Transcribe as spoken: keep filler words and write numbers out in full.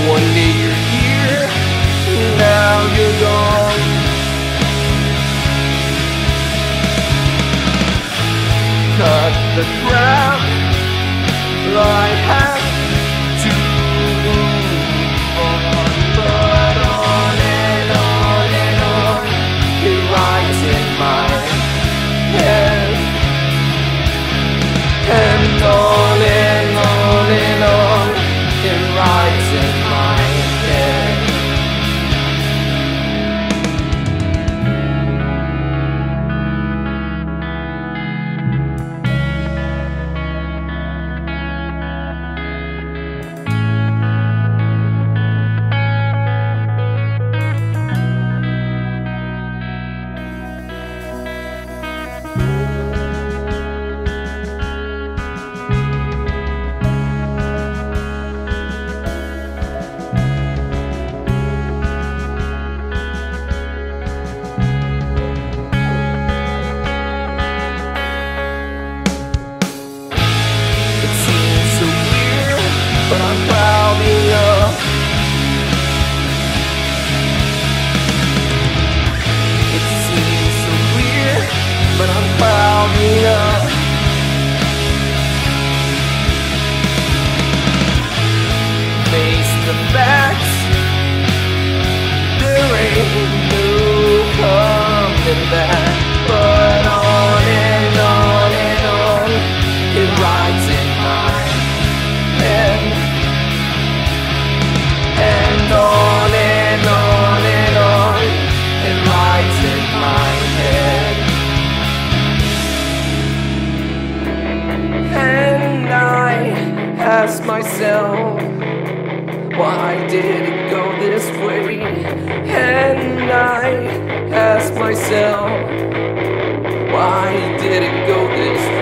One day you're here, now you're gone. Cut the crap, I have to move on. But on and on and on, it rides in my head. And on and on and on, it rides in my head. But I'm proud enough. It seems so weird, but I'm proud enough. Face the facts, there ain't no coming back. But on and on and on, it rides in my head. And on and on and on, it rides in my head. And I ask myself, why did it go this way? And I ask myself, why did it go this way?